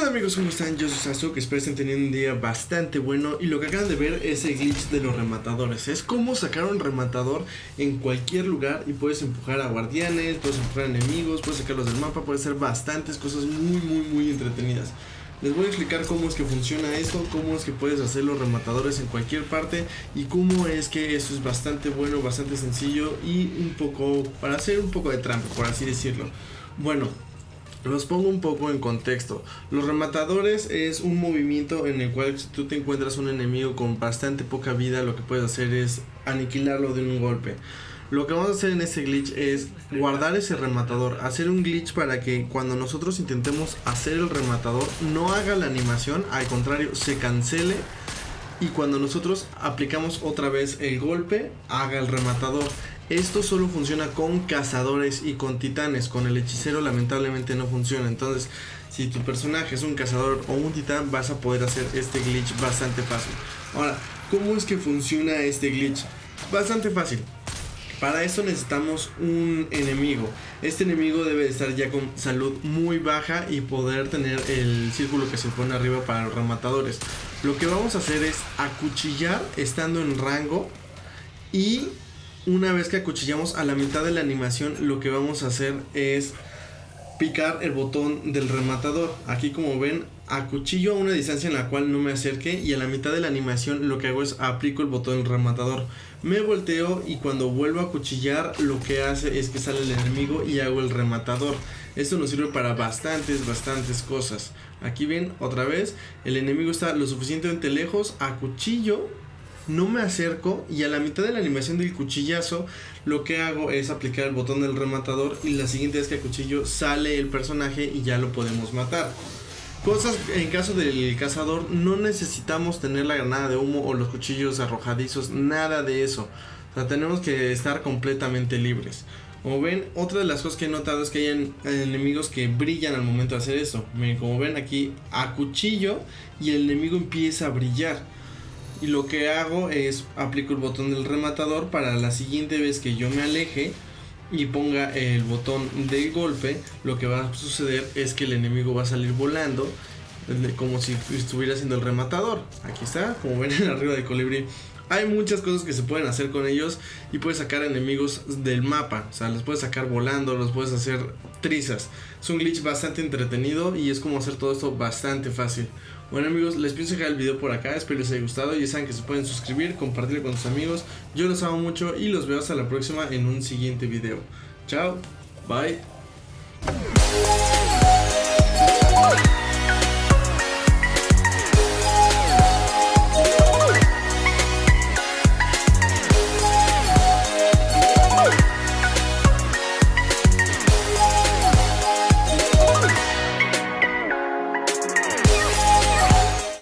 Hola amigos, ¿cómo están? Yo soy Sasuke, que espero estén teniendo un día bastante bueno. Y lo que acaban de ver es el glitch de los rematadores. Es como sacar un rematador en cualquier lugar y puedes empujar a guardianes, puedes empujar a enemigos, puedes sacarlos del mapa, puedes hacer bastantes cosas muy entretenidas. Les voy a explicar cómo es que funciona esto, cómo es que puedes hacer los rematadores en cualquier parte y cómo es que esto es bastante bueno, bastante sencillo y un poco, para hacer un poco de trampa, por así decirlo. Bueno, los pongo un poco en contexto. Los rematadores es un movimiento en el cual si tú te encuentras un enemigo con bastante poca vida, lo que puedes hacer es aniquilarlo de un golpe. Lo que vamos a hacer en este glitch es guardar ese rematador, hacer un glitch para que cuando nosotros intentemos hacer el rematador no haga la animación, al contrario se cancele, y cuando nosotros aplicamos otra vez el golpe haga el rematador. Esto solo funciona con cazadores y con titanes. Con el hechicero lamentablemente no funciona. Entonces si tu personaje es un cazador o un titán, vas a poder hacer este glitch bastante fácil. Ahora, ¿cómo es que funciona este glitch? Bastante fácil. Para esto necesitamos un enemigo. Este enemigo debe de estar ya con salud muy baja y poder tener el círculo que se pone arriba para los rematadores. Lo que vamos a hacer es acuchillar estando en rango, y una vez que acuchillamos a la mitad de la animación, lo que vamos a hacer es picar el botón del rematador. Aquí, como ven, acuchillo a una distancia en la cual no me acerque, y a la mitad de la animación lo que hago es aplico el botón del rematador. Me volteo y cuando vuelvo a acuchillar, lo que hace es que sale el enemigo y hago el rematador. Esto nos sirve para bastantes cosas. Aquí ven, otra vez, el enemigo está lo suficientemente lejos, acuchillo, no me acerco, y a la mitad de la animación del cuchillazo lo que hago es aplicar el botón del rematador, y la siguiente vez que acuchillo sale el personaje y ya lo podemos matar. Cosas en caso del cazador: no necesitamos tener la granada de humo o los cuchillos arrojadizos, nada de eso. O sea, tenemos que estar completamente libres. Como ven, otra de las cosas que he notado es que hay enemigos que brillan al momento de hacer eso. Como ven aquí, acuchillo y el enemigo empieza a brillar. Y lo que hago es aplico el botón del rematador para la siguiente vez que yo me aleje y ponga el botón del golpe. Lo que va a suceder es que el enemigo va a salir volando como si estuviera haciendo el rematador. Aquí está, como ven en arriba del colibrí. Hay muchas cosas que se pueden hacer con ellos y puedes sacar enemigos del mapa. O sea, los puedes sacar volando, los puedes hacer trizas. Es un glitch bastante entretenido y es como hacer todo esto bastante fácil. Bueno amigos, les pienso dejar el video por acá, espero les haya gustado. Ya saben que se pueden suscribir, compartirlo con sus amigos. Yo los amo mucho y los veo hasta la próxima en un siguiente video. Chao, bye.